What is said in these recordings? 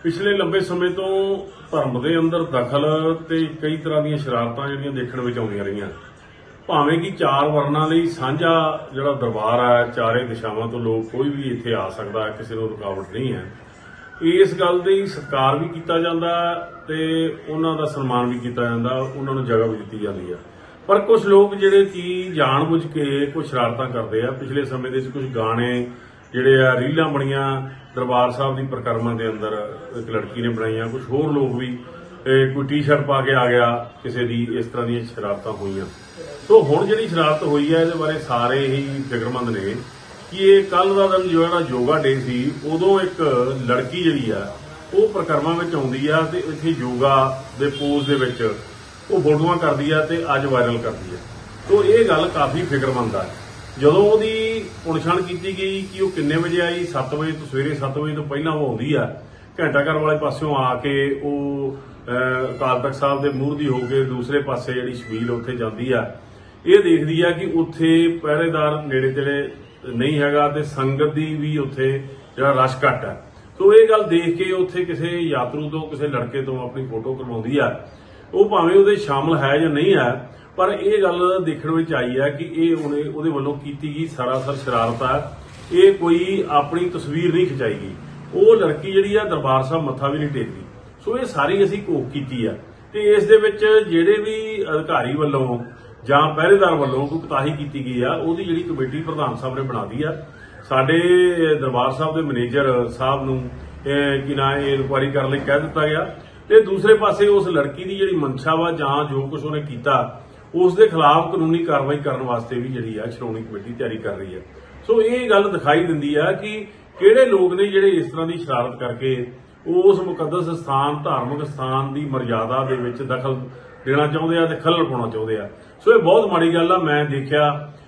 पिछले लंबे समय तो धर्म के अंदर दखल ते कई तरह दी शरारतां जिहड़ियां देखण विच आउंदियां रहियां। भावें कि चार वर्णां लई साझा जिहड़ा दरबार है, चारे दिशावां तो लोग कोई भी इत्थे आ सकदा है, किसी नूं रुकावट नहीं है। इस गल दी सत्कार भी कीता जांदा ते उन्हां दा सन्मान भी कीता जांदा, उन्हां नूं जगह भी दित्ती जांदी है। पर कुछ लोग जिहड़े कि जाण-बुझ के कुछ शरारतां करदे आ। पिछले समय दे कुछ गाने जिहड़े आ रीलां बणियां दरबार साहब की परिक्रमा के अंदर एक लड़की ने बनाई, कुछ होर लोग भी कोई टी शर्ट पा के आ गया, किसी की इस तरह दी शरारतां होईयां। तो हुण जिहड़ी शरारत हुई है इहदे बारे सारे ही फिक्रमंद ने कि ये कल का दिन जो योगा डे सी, उदों एक लड़की जिहड़ी आ वो परिक्रमा विच आउंदी आ ते इत्थे योगा दे पोज दे विच वो फोटोआं करदी आ ते अज वायरल करदी है। तो ये गल काफ़ी फिक्रमंद है। ਜਦੋਂ ਉਹਦੀ ਪੁਣਛਾਣ ਕੀਤੀ ਗਈ ਕਿ ਉਹ ਕਿੰਨੇ ਵਜੇ ਆਈ, 7 ਵਜੇ ਤੋਂ ਸਵੇਰੇ 7 ਵਜੇ ਤੋਂ ਪਹਿਲਾਂ ਉਹ ਆਉਂਦੀ ਆ, ਘੰਟਾ ਘਰ ਵਾਲੇ ਪਾਸਿਓਂ ਆ ਕੇ ਉਹ ਅਕਾਲ ਤਖਤ ਸਾਹਿਬ ਦੇ ਮੂਹਰ ਦੀ ਹੋ ਕੇ ਦੂਸਰੇ ਪਾਸੇ ਜਿਹੜੀ ਛਬੀਲ ਉੱਥੇ ਜਾਂਦੀ ਆ, ਇਹ ਦੇਖਦੀ ਆ ਕਿ ਉੱਥੇ ਪਹਿਰੇਦਾਰ ਨੇੜੇ ਤੇੜੇ ਨਹੀਂ ਹੈਗਾ ਤੇ ਸੰਗਤ ਦੀ ਵੀ ਉੱਥੇ ਜਿਹੜਾ ਰਸ਼ ਘੱਟ ਹੈ। ਸੋ ਇਹ ਗੱਲ ਦੇਖ ਕੇ ਉੱਥੇ ਕਿਸੇ ਯਾਤਰੂ ਤੋਂ, ਕਿਸੇ ਲੜਕੇ ਤੋਂ ਆਪਣੀ ਫੋਟੋ ਕਰਵਾਉਂਦੀ ਆ। ਉਹ ਭਾਵੇਂ ਉਹਦੇ ਸ਼ਾਮਲ ਹੈ ਜਾਂ ਨਹੀਂ ਹੈ, पर यह गल देखने में आई है कि यह उहदे वल्लों कीती गई सरासर शरारत है। ये कोई अपनी तस्वीर नहीं खिंचाई गई, वो लड़की जिहड़ी है दरबार साहब मत्था भी नहीं टेकदी। सो ये सारी असीं घोख कीती है ते इस दे विच जिहड़े भी अधिकारी वल्लों जां पहरेदार वल्लों कोई कोताही कीती गई है, उहदी जिहड़ी कमेटी प्रधान साहब ने बना दी है। साडे दरबार साहब के मैनेजर साहब नूं कि ना इनकुआरी करने लई कह दिता गया ते दूसरे पासे उस लड़की की जिहड़ी मंशा वा जां जो कुछ उहने कीता उस दे खिलाफ कानूनी कार्रवाई करने वास्ते भी जिहड़ी है श्रोमणी कमेटी तैयारी कर रही है। सो ये गल दिखाई दिंदी है कि किहड़े लोग ने जिहड़े इस तरह की शरारत करके उस मुकद्दस स्थान, धार्मिक स्थान की मर्यादा दे विच दखल देना चाहुंदे आ ते खलल पाउणा चाहुंदे आ। सो ये बहुत माड़ी गल आ। मैं देखिया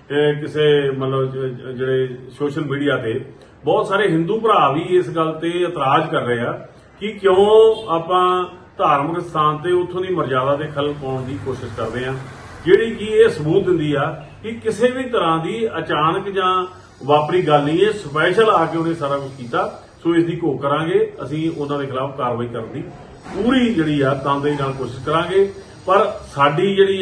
किसे मतलब जिहड़े सोशल मीडिया ते बहुत सारे हिंदू भरा भी इस गल ते इतराज कर रहे आ कि क्यों आपां धार्मिक स्थान ते उत्थों की मर्यादा ते खलल पाउण की कोशिश करदे आ, जिहड़ी कि यह सबूत दिंदी आ कि किसी भी तरह की अचानक जां वापरी गल नहीं है, स्पैशल आके उन्हें सारा कुछ किया। सो इसकी घोख करांगे, असीं उन्हां दे खिलाफ कार्रवाई करने की पूरी जिहड़ी आ तनदेही नाल कोशिश करांगे। पर साडी जिहड़ी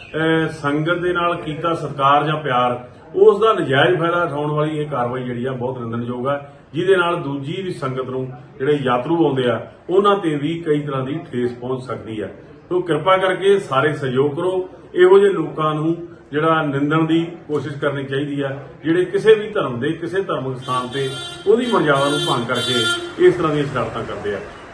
आ संगत दे नाल कीता सत्कार जां प्यार, उस दा नजायज़ फायदा उठाउण वाली यह कार्रवाई जिहड़ी आ बहुत निंदणयोग है, जिहदे नाल दूजी भी संगत नूं जिहड़े यात्रु आउंदे आ उन्हां ते भी कई तरह की ठेस पहुंच सकदी है। तो कृपा करके सारे सहयोग करो। इहो ਜਿਹੇ ਲੋਕਾਂ ਨੂੰ ਜਿਹੜਾ ਨਿੰਦਣ ਦੀ ਕੋਸ਼ਿਸ਼ ਕਰਨੀ ਚਾਹੀਦੀ ਹੈ, ਜਿਹੜੇ ਕਿਸੇ ਵੀ ਧਰਮ ਦੇ ਕਿਸੇ ਧਾਰਮਿਕ ਸਥਾਨ ਤੇ ਉਹਦੀ ਮਰਜ਼ਾਦਾ ਨੂੰ ਭੰਗ ਕਰਕੇ ਇਸ ਤਰ੍ਹਾਂ ਦੀਆਂ ਸ਼ਰਾਰਤਾਂ ਕਰਦੇ ਆ।